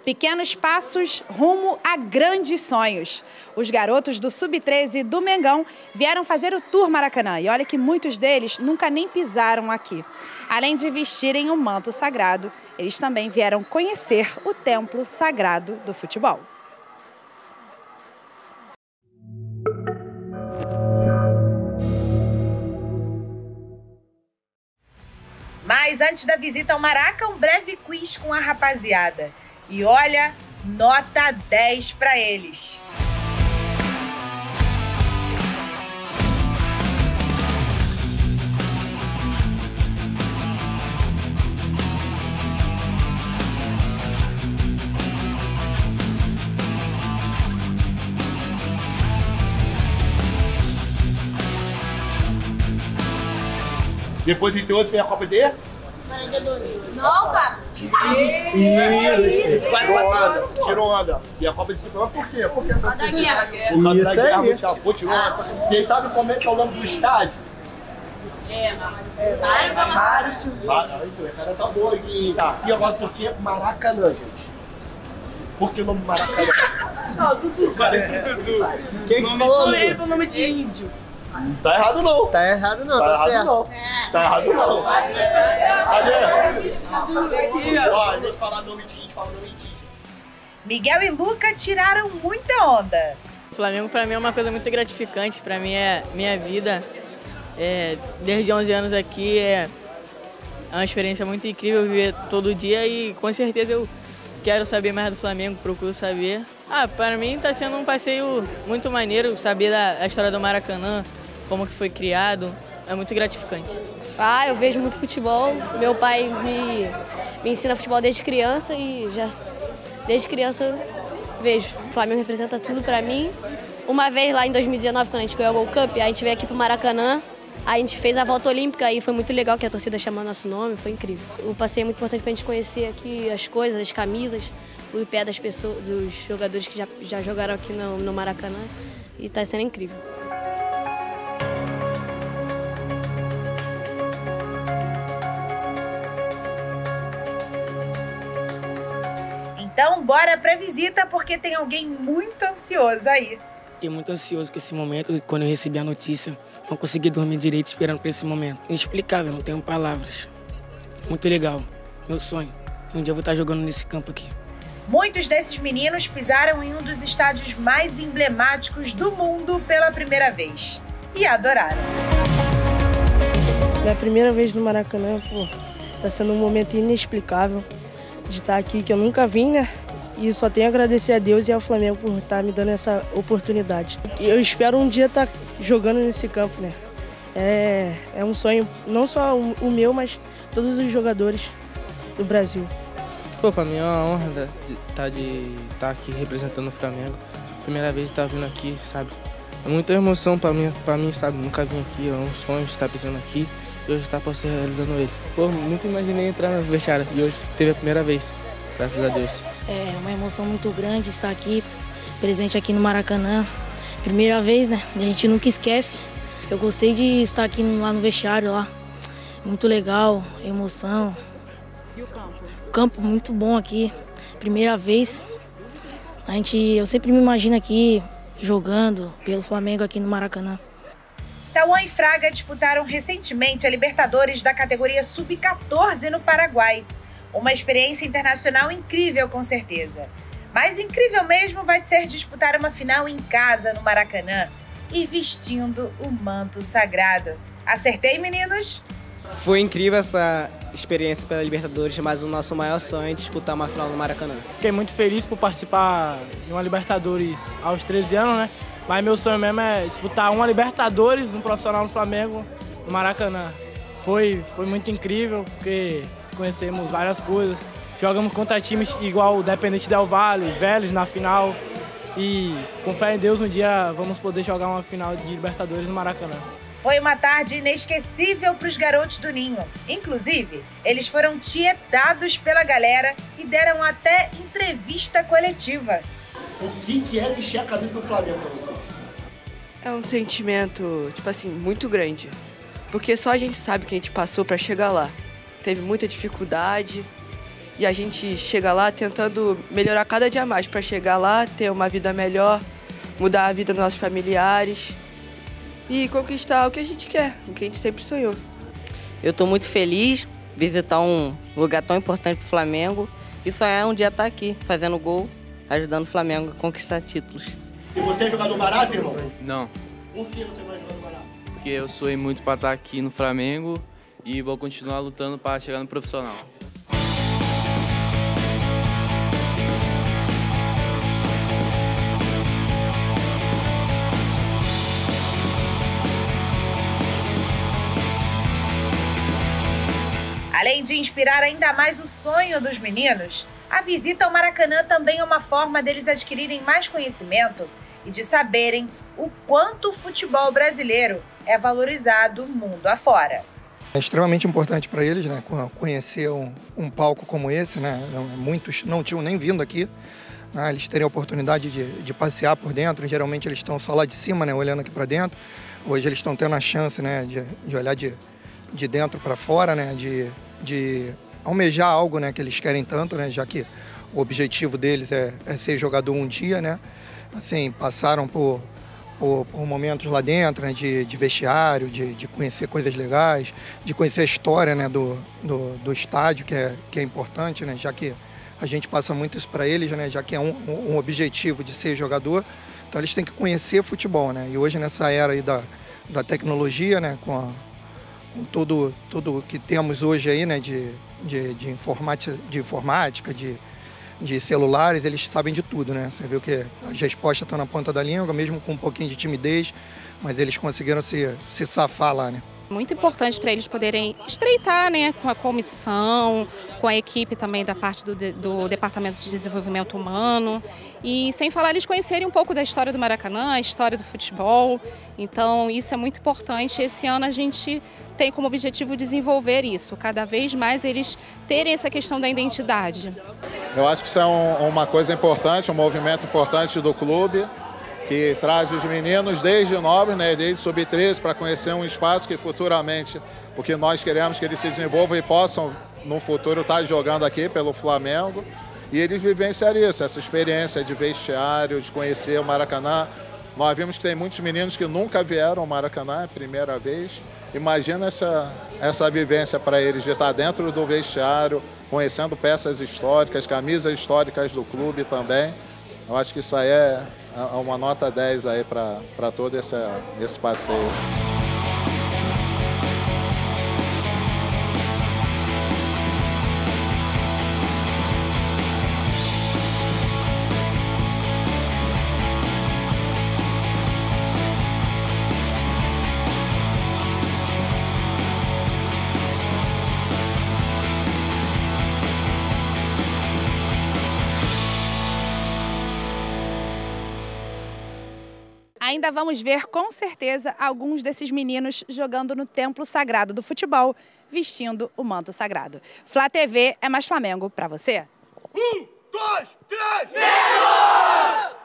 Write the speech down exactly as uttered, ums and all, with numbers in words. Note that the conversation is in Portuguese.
Pequenos passos rumo a grandes sonhos. Os garotos do sub treze do Mengão vieram fazer o Tour Maracanã. E olha que muitos deles nunca nem pisaram aqui. Além de vestirem o manto sagrado, eles também vieram conhecer o templo sagrado do futebol. Mas antes da visita ao Maraca, um breve quiz com a rapaziada. E olha, nota dez para eles. Depois de outros vem a Copa de... Não, cara. Tirou onda. Tirou onda. E a Copa de Ciclone por quê? Por que tá assim? Por causa da guerra mundial. Pô, tirou onda. Vocês sabem como é que é o nome do estádio? É, mas... Vários. O cara tá bom aqui. Tá. E agora por que Maracanã, gente? Por que o nome Maracanã? Não, Dudu. Quem que falou? Ele com o nome de índio. Tá errado não. Tá errado não, tá, tá errado certo. Não. Tá errado não. Cadê? Ó, a gente fala nome de índio, fala nome de índio. Miguel e Luca tiraram muita onda. O Flamengo para mim é uma coisa muito gratificante, para mim é minha vida. É, desde onze anos aqui é uma experiência muito incrível viver todo dia e com certeza eu quero saber mais do Flamengo, procuro saber. Ah, para mim está sendo um passeio muito maneiro, saber da, da história do Maracanã, como que foi criado, é muito gratificante. Ah, eu vejo muito futebol, meu pai me, me ensina futebol desde criança e já desde criança eu vejo. O Flamengo representa tudo para mim. Uma vez lá em dois mil e dezenove, quando a gente ganhou o World Cup, a gente veio aqui pro Maracanã, a gente fez a volta olímpica e foi muito legal que a torcida chamou nosso nome, foi incrível. O passeio é muito importante pra gente conhecer aqui as coisas, as camisas, o pé das pessoas, dos jogadores que já, já jogaram aqui no, no Maracanã e tá sendo incrível. Então bora pra visita porque tem alguém muito ansioso aí. Fiquei muito ansioso com esse momento, quando eu recebi a notícia, não consegui dormir direito esperando por esse momento. Inexplicável, não tenho palavras. Muito legal, meu sonho. Um dia eu vou estar jogando nesse campo aqui. Muitos desses meninos pisaram em um dos estádios mais emblemáticos do mundo pela primeira vez. E adoraram. Minha primeira vez no Maracanã, pô, tá sendo um momento inexplicável de estar aqui, que eu nunca vim, né? E só tenho a agradecer a Deus e ao Flamengo por estar me dando essa oportunidade. E eu espero um dia estar jogando nesse campo, né? É, é um sonho, não só o, o meu, mas todos os jogadores do Brasil. Pô, pra mim é uma honra de estar de, tá aqui representando o Flamengo. Primeira vez estar vindo aqui, sabe? É muita emoção pra mim, pra mim, sabe? Nunca vim aqui, é um sonho estar pisando aqui e hoje estar realizando ele. Pô, nunca imaginei entrar no vestiário e hoje teve a primeira vez. Graças a Deus. É uma emoção muito grande estar aqui, presente aqui no Maracanã. Primeira vez, né? A gente nunca esquece. Eu gostei de estar aqui lá no vestiário, lá. Muito legal, emoção. E o campo? O campo muito bom aqui. Primeira vez. A gente, eu sempre me imagino aqui jogando pelo Flamengo aqui no Maracanã. Tauan e Fraga disputaram recentemente a Libertadores da categoria sub quatorze no Paraguai. Uma experiência internacional incrível, com certeza. Mas incrível mesmo vai ser disputar uma final em casa, no Maracanã, e vestindo o manto sagrado. Acertei, meninos? Foi incrível essa experiência pela Libertadores, mas o nosso maior sonho é disputar uma final no Maracanã. Fiquei muito feliz por participar de uma Libertadores aos treze anos, né? Mas meu sonho mesmo é disputar uma Libertadores, um profissional no Flamengo, no Maracanã. Foi, foi muito incrível, porque conhecemos várias coisas, jogamos contra times igual o Independente Del Valle, Vélez na final e com fé em Deus um dia vamos poder jogar uma final de Libertadores no Maracanã. Foi uma tarde inesquecível para os garotos do Ninho. Inclusive, eles foram tietados pela galera e deram até entrevista coletiva. O que que é vestir a camisa do Flamengo para vocês? É um sentimento, tipo assim, muito grande, porque só a gente sabe o que a gente passou para chegar lá. Teve muita dificuldade E a gente chega lá tentando melhorar cada dia mais para chegar lá, ter uma vida melhor, mudar a vida dos nossos familiares e conquistar o que a gente quer, o que a gente sempre sonhou. Eu estou muito feliz de visitar um lugar tão importante para o Flamengo e só é um dia estar aqui, fazendo gol, ajudando o Flamengo a conquistar títulos. E você é jogador barato, irmão? Não. Por que você não é jogador barato? Porque eu sou muito para estar aqui no Flamengo e vou continuar lutando para chegar no profissional. Além de inspirar ainda mais o sonho dos meninos, a visita ao Maracanã também é uma forma deles adquirirem mais conhecimento e de saberem o quanto o futebol brasileiro é valorizado mundo afora. É extremamente importante para eles, né, conhecer um, um palco como esse, né, muitos não tinham nem vindo aqui, né, eles terem a oportunidade de, de passear por dentro, geralmente eles estão só lá de cima, né, olhando aqui para dentro, hoje eles estão tendo a chance, né, de, de olhar de, de dentro para fora, né, de, de almejar algo, né, que eles querem tanto, né, já que o objetivo deles é, é ser jogador um dia, né, assim, passaram por Por, por momentos lá dentro, né, de, de vestiário, de, de conhecer coisas legais, de conhecer a história, né, do, do, do estádio, que é, que é importante, né, já que a gente passa muito isso para eles, né, já que é um, um objetivo de ser jogador, então eles têm que conhecer futebol, né, e hoje nessa era aí da, da tecnologia, né, com, a, com tudo, tudo que temos hoje aí, né, de, de, de, informática, de informática, de de celulares, eles sabem de tudo, né? Você viu que as respostas estão na ponta da língua, mesmo com um pouquinho de timidez, mas eles conseguiram se, se safar lá, né? Muito importante para eles poderem estreitar, né, com a comissão, com a equipe também da parte do, do Departamento de Desenvolvimento Humano e, sem falar, eles conhecerem um pouco da história do Maracanã, a história do futebol. Então, isso é muito importante. Esse ano a gente tem como objetivo desenvolver isso, cada vez mais eles terem essa questão da identidade. Eu acho que isso é um, uma coisa importante, um movimento importante do clube, que traz os meninos desde novos, né, desde sub treze, para conhecer um espaço que futuramente, porque nós queremos que eles se desenvolvam e possam, no futuro, estar jogando aqui pelo Flamengo. E eles vivenciaram isso, essa experiência de vestiário, de conhecer o Maracanã. Nós vimos que tem muitos meninos que nunca vieram ao Maracanã, é a primeira vez. Imagina essa, essa vivência para eles, de estar dentro do vestiário, conhecendo peças históricas, camisas históricas do clube também. Eu acho que isso aí é uma nota dez aí para todo esse, esse passeio. Ainda vamos ver, com certeza, alguns desses meninos jogando no templo sagrado do futebol, vestindo o manto sagrado. Flá T V é mais Flamengo pra você. Um, dois, três! Flamengo!